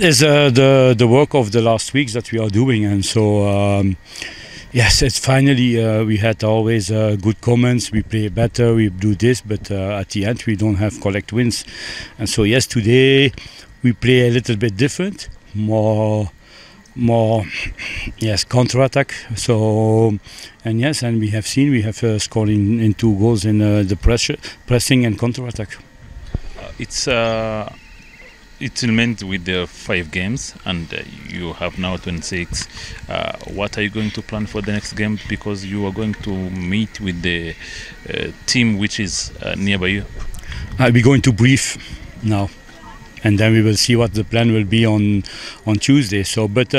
is the work of the last weeks that we are doing, and so yes, it's finally we had always good comments. We play better, we do this, but at the end we don't have collect wins, and so yes, today we play a little bit different, more yes, counter-attack. So and yes, and we have scored in 2 goals in the pressing and counter-attack. It's remained with the 5 games, and you have now 26. What are you going to plan for the next game? Because you are going to meet with the team which is nearby you. I'll be going to brief now, and then we will see what the plan will be on Tuesday. So, but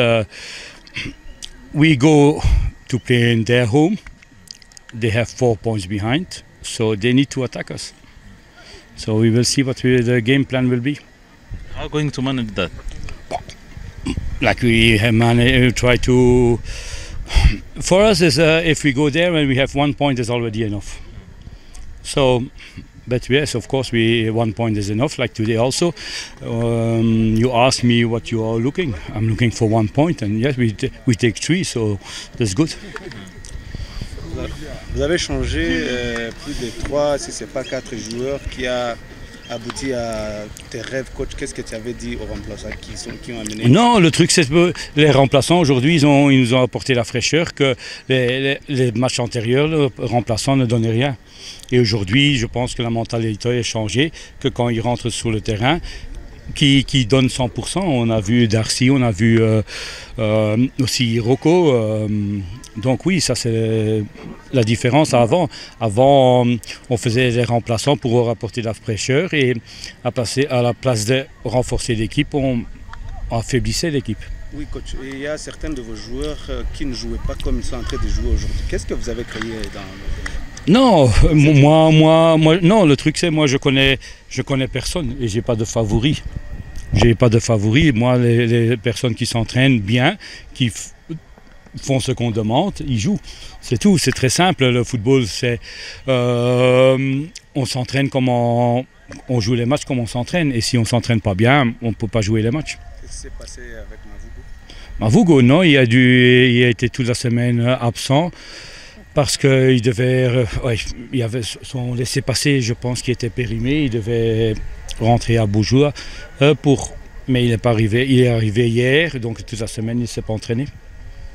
we go to play in their home. They have 4 points behind, so they need to attack us. So we will see what the game plan will be. How are you going to manage that? Like we have try to. For us, is if we go there and we have 1 point, is already enough. So, but yes, of course, 1 point is enough. Like today also, you asked me what you are looking. I'm looking for 1 point, and yes, we take 3, so that's good. Vous avez changé plus de 3, si ce n'est pas 4 joueurs, qui a abouti à tes rêves, coach. Qu'est-ce que tu avais dit aux remplaçants qui ont amené? Non, le truc c'est que les remplaçants aujourd'hui, ils nous ont apporté la fraîcheur que les matchs antérieurs, le remplaçant ne donnait rien. Et aujourd'hui, je pense que la mentalité a changé, que quand ils rentrent sur le terrain, qui donne 100%. On a vu Darcy, on a vu aussi Rocco. Donc oui, ça c'est la différence. Avant, on faisait les remplaçants pour apporter la fraîcheur, et à la place de renforcer l'équipe, on affaiblissait l'équipe. Oui, coach. Il y a certains de vos joueurs qui ne jouaient pas comme ils sont en train de jouer aujourd'hui. Qu'est-ce que vous avez créé dans... Non, moi, non. Le truc c'est, moi, je connais personne et j'ai pas de favoris. J'ai pas de favoris. Moi, les personnes qui s'entraînent bien, qui font ce qu'on demande, ils jouent. C'est tout. C'est très simple. Le football, c'est on s'entraîne comme on joue les matchs comme on s'entraîne. Et si on s'entraîne pas bien, on peut pas jouer les matchs. Qu'est-ce qui s'est passé avec Mavugo, non, il a été toute la semaine absent. Parce qu'il devait, il y avait son laissez-passer, je pense, qui était périmé. Il devait rentrer à Beaujour mais il n'est pas arrivé. Il est arrivé hier, donc toute la semaine, il ne s'est pas entraîné.